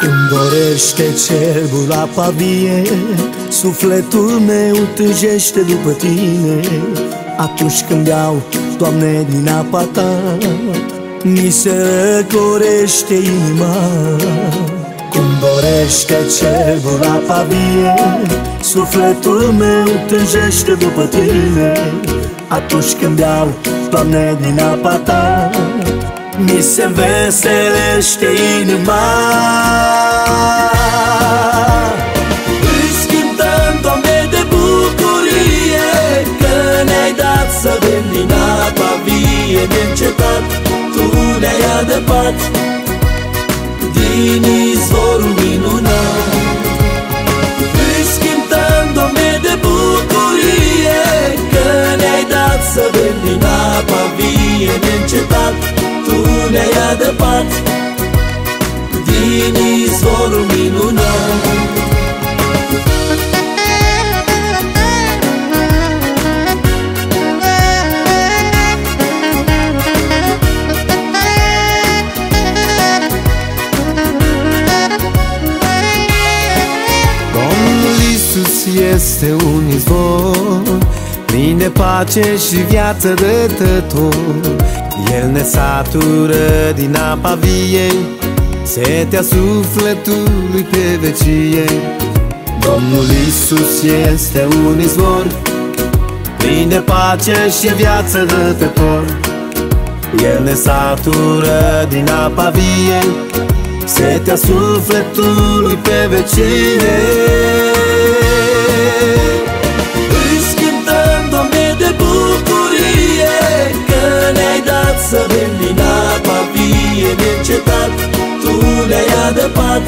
Dorește cerbul apa vie, sufletul meu tânjește după tine. Atunci când beau, Doamne, din apa ta, mi se răcorește inima. Cum dorește cerbul apa vie, sufletul meu tânjește după tine. Atunci când beau, Doamne, din apa ta, mi se înveselește inima. Îți cântăm, Doamne, de bucurie, că ne-ai dat să bem din apa vie neîncetat. Tu ne-ai adăpat din izvorul minunat. Îți cântăm, Doamne, de bucurie, că ne-ai dat să bem din apa vie neîncetat. Tu ne-ai adăpat din izvorul minunat. Domnul Iisus este un izvor plin de pace și viață dătător. El ne satură din apa viei, setea sufletului pe vecie. Domnul Iisus este un izvor plin de pace și viață dătător. El ne satură din apa viei, setea sufletului pe vecie. Îți cântăm, Doamne, de bucurie, că ne-ai dat să bem din apa vie neîncetat. Tu ne-ai adăpat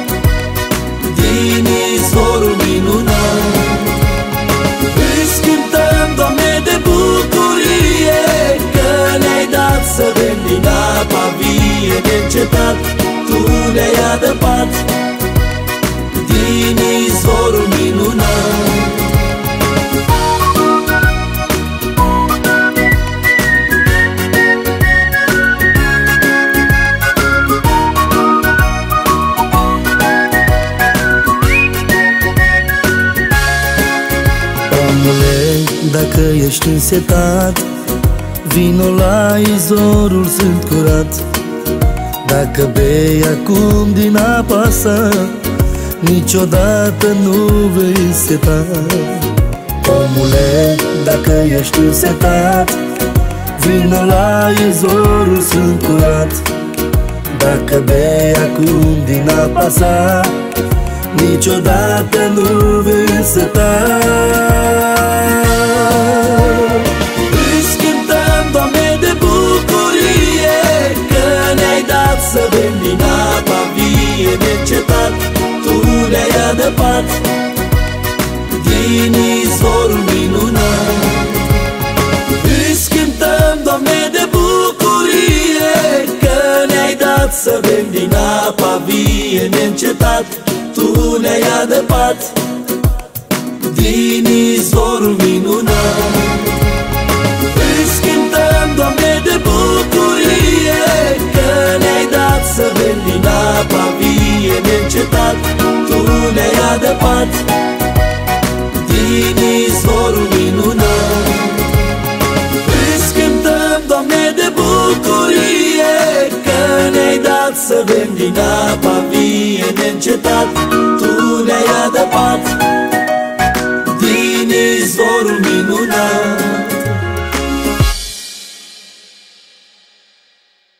din izvorul minunat. Îți cântăm, Doamne, de bucurie, că ne-ai dat să bem din apa vie neîncetat. Tu ne-ai adăpat din izvorul minunat. Dacă ești însetat, vino la izvorul sunt curat. Dacă bei acum din apa sa, niciodată nu vei seta. Omule, dacă ești însetat, vino la izvorul sunt curat. Dacă bei acum din apa sa, niciodată nu vei seta. Îți cântăm, Doamne, de bucurie, că ne-ai dat să bem din apa vie neîncetat. Tu ne-ai adăpat din izvorul minunat. Îți cântăm, Doamne, de bucurie, că ne-ai dat să bem din apa vie neîncetat. Tu ne-ai adăpat din izvorul minunat. Îți cântăm, Doamne, de bucurie, că ne-ai dat să bem din apa vie neîncetat. Tu ne-ai adăpat din izvorul minunat. Îți cântăm, Doamne, de bucurie, că ne-ai dat să bem din apa